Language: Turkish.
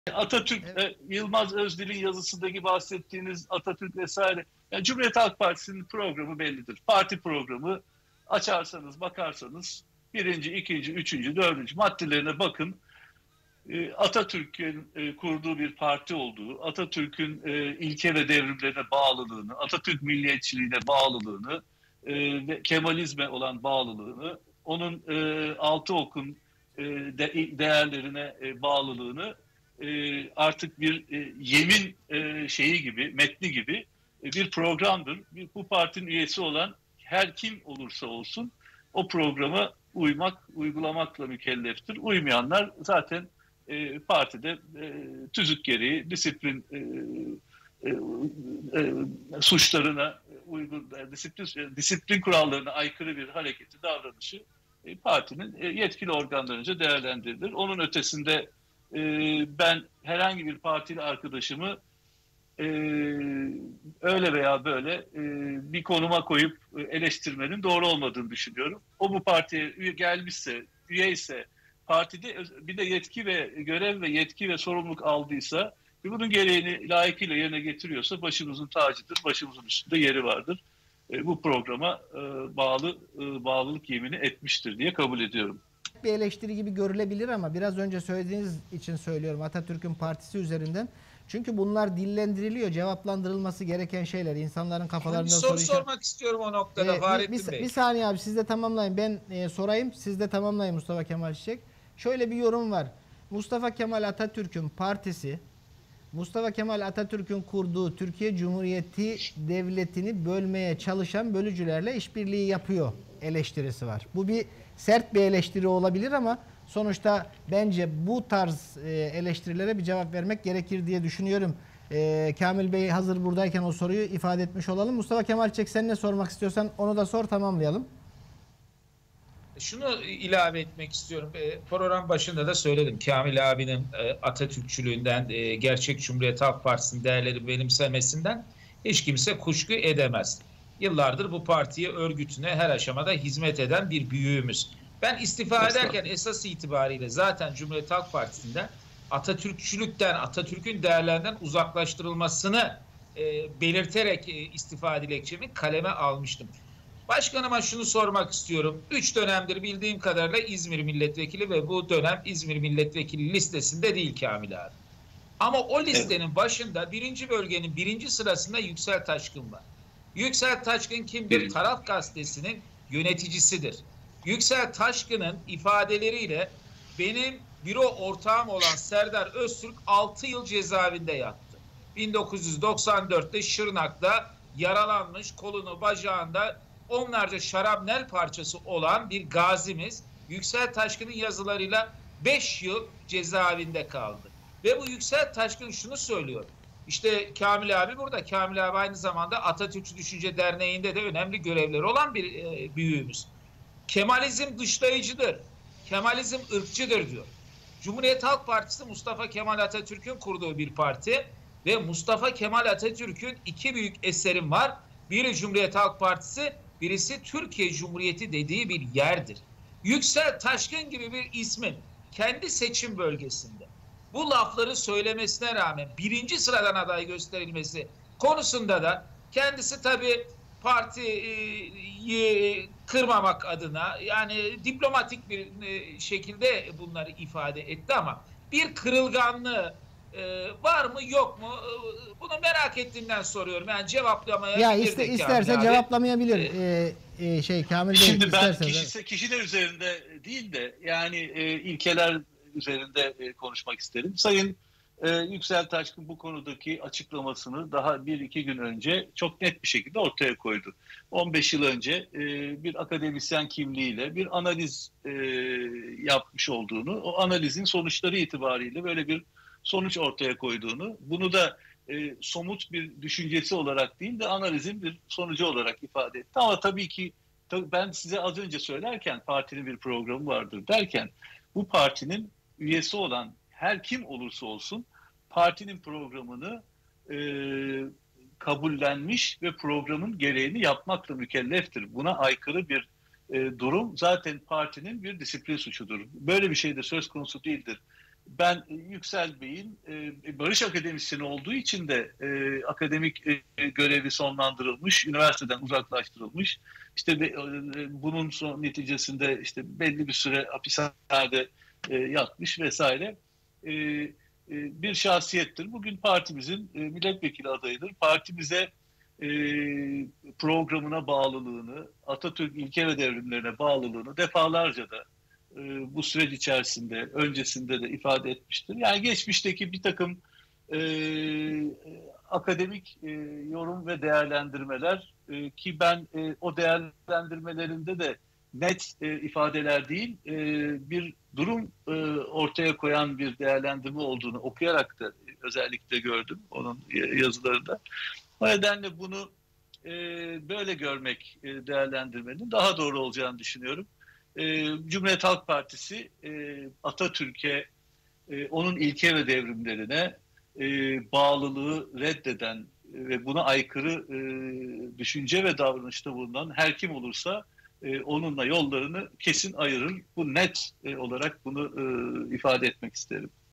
Atatürk, Evet. Yılmaz Özdil'in yazısındaki bahsettiğiniz Atatürk vesaire. Yani Cumhuriyet Halk Partisi'nin programı bellidir. Parti programı açarsanız, bakarsanız birinci, ikinci, üçüncü, dördüncü maddelerine bakın. Atatürk'ün kurduğu bir parti olduğu, Atatürk'ün ilke ve devrimlerine bağlılığını, Atatürk milliyetçiliğine bağlılığını ve Kemalizme olan bağlılığını, onun altı okun değerlerine bağlılığını artık bir yemin şeyi gibi, metni gibi bir programdır. Bu partinin üyesi olan her kim olursa olsun o programa uymak, uygulamakla mükelleftir. Uymayanlar zaten partide tüzük gereği disiplin suçlarına uygun, disiplin kurallarına aykırı bir hareketi, davranışı partinin yetkili organlarınca değerlendirilir. Onun ötesinde ben herhangi bir partili arkadaşımı öyle veya böyle bir konuma koyup eleştirmenin doğru olmadığını düşünüyorum. O bu partiye gelmişse, üyeyse, partide bir de yetki ve görev ve yetki ve sorumluluk aldıysa ve bunun gereğini layıkıyla yerine getiriyorsa başımızın tacıdır, başımızın üstünde yeri vardır. Bu programa bağlılık yemini etmiştir diye kabul ediyorum. Bir eleştiri gibi görülebilir ama biraz önce söylediğiniz için söylüyorum, Atatürk'ün partisi üzerinden. Çünkü bunlar dillendiriliyor, cevaplandırılması gereken şeyler. İnsanların kafalarında soru sormak istiyorum o noktada Fahrettin Bey. Bir saniye abi, siz de tamamlayın. Ben sorayım, siz de tamamlayın Mustafa Kemal Çiçek. Şöyle bir yorum var. Mustafa Kemal Atatürk'ün partisi, Mustafa Kemal Atatürk'ün kurduğu Türkiye Cumhuriyeti Devleti'ni bölmeye çalışan bölücülerle işbirliği yapıyor eleştirisi var. Bu bir sert bir eleştiri olabilir ama sonuçta bence bu tarz eleştirilere bir cevap vermek gerekir diye düşünüyorum. Kamil Bey hazır buradayken o soruyu ifade etmiş olalım. Mustafa Kemal Çiçek, sen ne sormak istiyorsan onu da sor, tamamlayalım. Şunu ilave etmek istiyorum. Program başında da söyledim. Kamil abinin Atatürkçülüğünden, gerçek Cumhuriyet Halk Partisi'nin değerleri benimsemesinden hiç kimse kuşku edemez. Yıllardır bu partiye, örgütüne her aşamada hizmet eden bir büyüğümüz. Ben istifa ederken esas itibariyle zaten Cumhuriyet Halk Partisi'nden Atatürkçülükten, Atatürk'ün değerlerinden uzaklaştırılmasını belirterek istifa dilekçemi kaleme almıştım. Başkanıma şunu sormak istiyorum. 3 dönemdir bildiğim kadarıyla İzmir milletvekili ve bu dönem İzmir milletvekili listesinde değil Kamil abi. Ama o listenin başında 1. bölgenin 1. sırasında Yüksel Taşkın var. Yüksel Taşkın kimdir? Taraf Gazetesi'nin yöneticisidir. Yüksel Taşkın'ın ifadeleriyle benim büro ortağım olan Serdar Öztürk 6 yıl cezaevinde yattı. 1994'te Şırnak'ta yaralanmış, kolunu bacağında onlarca şarapnel parçası olan bir gazimiz Yüksel Taşkın'ın yazılarıyla 5 yıl cezaevinde kaldı. Ve bu Yüksel Taşkın şunu söylüyor. İşte Kamil abi burada. Kamil abi aynı zamanda Atatürkçü Düşünce Derneği'nde de önemli görevleri olan bir büyüğümüz. Kemalizm dışlayıcıdır. Kemalizm ırkçıdır diyor. Cumhuriyet Halk Partisi Mustafa Kemal Atatürk'ün kurduğu bir parti ve Mustafa Kemal Atatürk'ün 2 büyük eserim var. Biri Cumhuriyet Halk Partisi, birisi Türkiye Cumhuriyeti dediği bir yerdir. Yüksel Taşkın gibi bir ismin kendi seçim bölgesinde bu lafları söylemesine rağmen 1. sıradan aday gösterilmesi konusunda da kendisi tabii partiyi kırmamak adına, yani diplomatik bir şekilde bunları ifade etti ama bir kırılganlığı var mı yok mu? Bunu merak ettiğimden soruyorum. Yani cevaplamaya isterse cevaplamayabilir. Kamil Bey. Şimdi ben kişiler üzerinde değil de yani ilkeler üzerinde konuşmak isterim. Sayın Yüksel Taşkın bu konudaki açıklamasını daha 1-2 gün önce çok net bir şekilde ortaya koydu. 15 yıl önce bir akademisyen kimliğiyle bir analiz yapmış olduğunu, o analizin sonuçları itibariyle böyle bir sonuç ortaya koyduğunu, bunu da somut bir düşüncesi olarak değil de analizin bir sonucu olarak ifade etti. Ama tabii ki ben size az önce söylerken partinin bir programı vardır derken bu partinin üyesi olan her kim olursa olsun partinin programını kabullenmiş ve programın gereğini yapmakla mükelleftir. Buna aykırı bir durum zaten partinin bir disiplin suçudur. Böyle bir şey de söz konusu değildir. ben Yüksel Bey'in barış akademisyeni olduğu için de akademik görevi sonlandırılmış, üniversiteden uzaklaştırılmış. İşte bunun son neticesinde işte belli bir süre hapishanede yatmış vesaire bir şahsiyettir. Bugün partimizin milletvekili adayıdır. Partimize programına bağlılığını, Atatürk ilke ve devrimlerine bağlılığını defalarca da bu süreç içerisinde, öncesinde de ifade etmiştir. Yani geçmişteki bir takım akademik yorum ve değerlendirmeler ki ben o değerlendirmelerinde de net ifadeler değil, bir durum ortaya koyan bir değerlendirme olduğunu okuyarak da özellikle gördüm onun yazılarında. O nedenle bunu böyle görmek değerlendirmenin daha doğru olacağını düşünüyorum. Cumhuriyet Halk Partisi Atatürk'e, onun ilke ve devrimlerine bağlılığı reddeden ve buna aykırı düşünce ve davranışta bulunan her kim olursa onunla yollarını kesin ayırır. Bu net olarak bunu ifade etmek isterim.